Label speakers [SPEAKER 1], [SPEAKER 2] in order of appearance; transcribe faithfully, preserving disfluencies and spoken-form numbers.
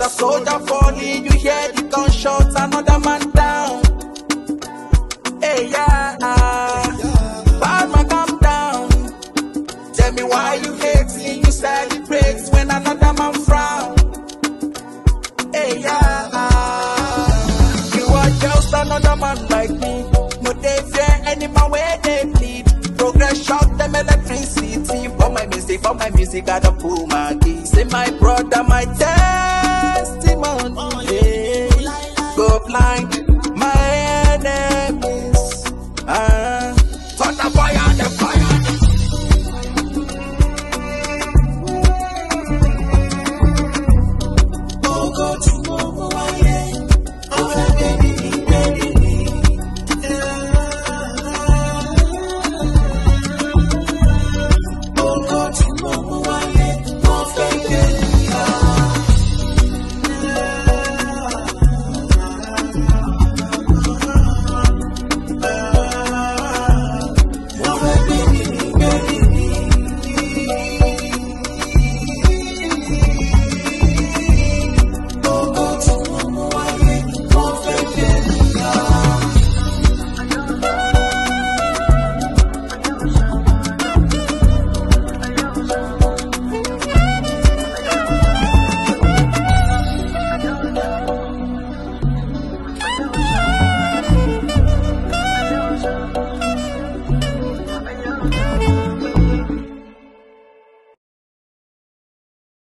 [SPEAKER 1] another soldier falling. You hear the gunshots, another man down. Hey, yeah, bad man, calm down. Tell me why you hating, you celebrate when another man frown. Hey, yeah, you are just another man like me. No, they fear any man where they bleed. Progress shock them electricity. For my music, for my music, I don't pull my key. Say my brother, my testimony. Hey, go blind my enemies. Ah, thunder fire, the fire.